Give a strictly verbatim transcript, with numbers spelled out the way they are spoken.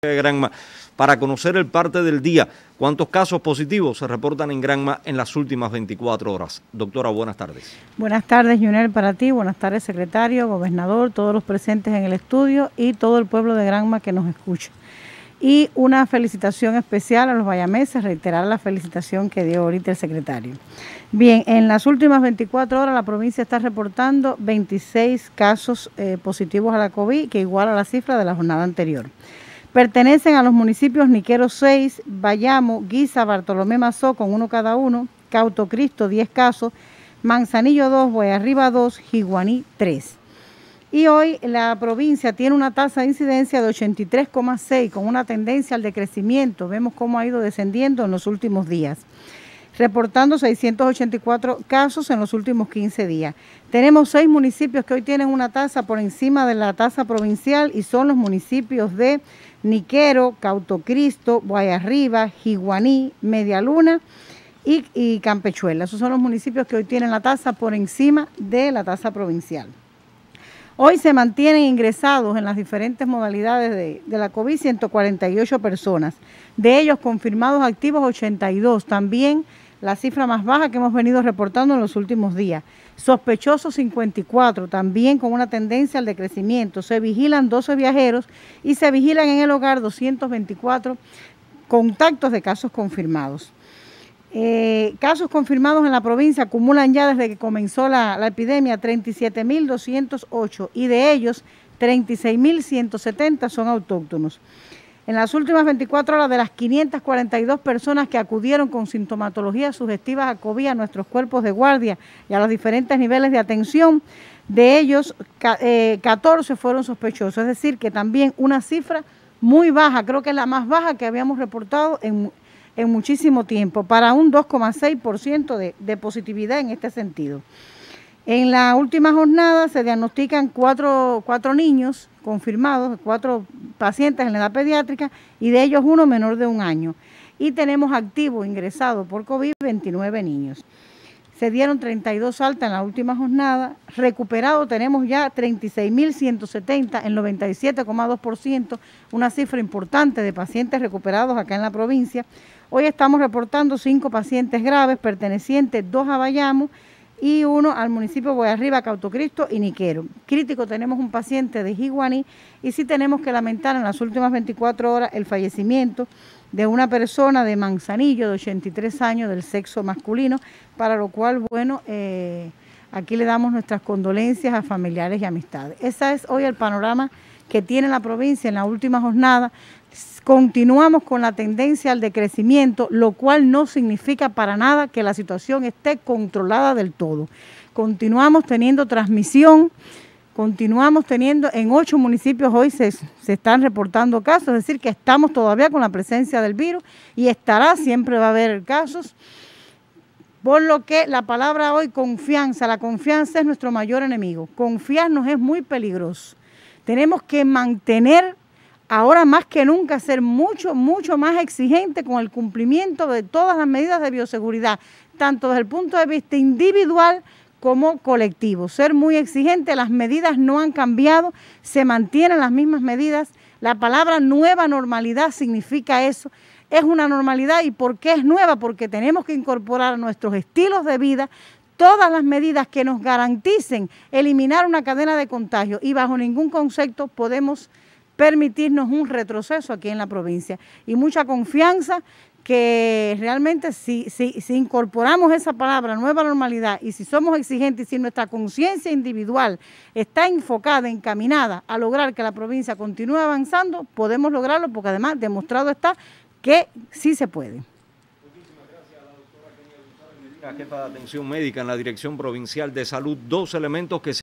de Granma para conocer el parte del día. ¿Cuántos casos positivos se reportan en Granma en las últimas veinticuatro horas? Doctora, buenas tardes. Buenas tardes, Junel, para ti. Buenas tardes, secretario, gobernador, todos los presentes en el estudio y todo el pueblo de Granma que nos escucha. Y una felicitación especial a los bayameses, reiterar la felicitación que dio ahorita el secretario. Bien, en las últimas veinticuatro horas la provincia está reportando veintiséis casos eh, positivos a la COVID, que iguala la cifra de la jornada anterior. Pertenecen a los municipios Niquero seis, Bayamo, Guisa, Bartolomé Mazó, con uno cada uno, Cauto Cristo diez casos, Manzanillo dos, Guayarriba dos, Jiguaní tres. Y hoy la provincia tiene una tasa de incidencia de ochenta y tres coma seis, con una tendencia al decrecimiento. Vemos cómo ha ido descendiendo en los últimos días, reportando seiscientos ochenta y cuatro casos en los últimos quince días. Tenemos seis municipios que hoy tienen una tasa por encima de la tasa provincial y son los municipios de Niquero, Cauto Cristo, Guayarriba, Jiguaní, Media Luna y, y Campechuela. Esos son los municipios que hoy tienen la tasa por encima de la tasa provincial. Hoy se mantienen ingresados en las diferentes modalidades de, de la COVID ciento cuarenta y ocho personas. De ellos confirmados activos ochenta y dos, también la cifra más baja que hemos venido reportando en los últimos días. Sospechosos cincuenta y cuatro, también con una tendencia al decrecimiento. Se vigilan doce viajeros y se vigilan en el hogar doscientos veinticuatro contactos de casos confirmados. Eh, casos confirmados en la provincia acumulan ya desde que comenzó la, la epidemia treinta y siete mil doscientos ocho y de ellos treinta y seis mil ciento setenta son autóctonos. En las últimas veinticuatro horas, de las quinientas cuarenta y dos personas que acudieron con sintomatologías sugestivas a COVID a nuestros cuerpos de guardia y a los diferentes niveles de atención, de ellos eh, catorce fueron sospechosos, es decir, que también una cifra muy baja, creo que es la más baja que habíamos reportado en en muchísimo tiempo, para un dos coma seis por ciento de, de positividad en este sentido. En la última jornada se diagnostican cuatro, cuatro niños confirmados, cuatro pacientes en la edad pediátrica y de ellos uno menor de un año. Y tenemos activo ingresado por COVID veintinueve niños. Se dieron treinta y dos altas en la última jornada, recuperado tenemos ya treinta y seis mil ciento setenta, en noventa y siete coma dos por ciento, una cifra importante de pacientes recuperados acá en la provincia. Hoy estamos reportando cinco pacientes graves, pertenecientes dos a Bayamo y uno al municipio de Guayarriba, Cauto Cristo y Niquero. Crítico tenemos un paciente de Jiguaní y sí tenemos que lamentar en las últimas veinticuatro horas el fallecimiento de una persona de Manzanillo de ochenta y tres años del sexo masculino, para lo cual, bueno, eh, aquí le damos nuestras condolencias a familiares y amistades. Ese es hoy el panorama que tiene la provincia en la última jornada. Continuamos con la tendencia al decrecimiento, lo cual no significa para nada que la situación esté controlada del todo. Continuamos teniendo transmisión, continuamos teniendo en ocho municipios hoy se, se están reportando casos, es decir, que estamos todavía con la presencia del virus y estará, siempre va a haber casos. Por lo que la palabra hoy, confianza, la confianza es nuestro mayor enemigo. Confiarnos es muy peligroso. Tenemos que mantener, ahora más que nunca, ser mucho, mucho más exigente con el cumplimiento de todas las medidas de bioseguridad, tanto desde el punto de vista individual como colectivo. Ser muy exigente, las medidas no han cambiado, se mantienen las mismas medidas. La palabra nueva normalidad significa eso. Es una normalidad. ¿Y por qué es nueva? Porque tenemos que incorporar a nuestros estilos de vida todas las medidas que nos garanticen eliminar una cadena de contagio y bajo ningún concepto podemos permitirnos un retroceso aquí en la provincia. Y mucha confianza que realmente si, si, si incorporamos esa palabra, nueva normalidad, y si somos exigentes y si nuestra conciencia individual está enfocada, encaminada a lograr que la provincia continúe avanzando, podemos lograrlo porque además demostrado está que sí se puede. Muchísimas gracias a la doctora Kenia González Medina, jefa de atención médica en la Dirección Provincial de Salud. Dos elementos que se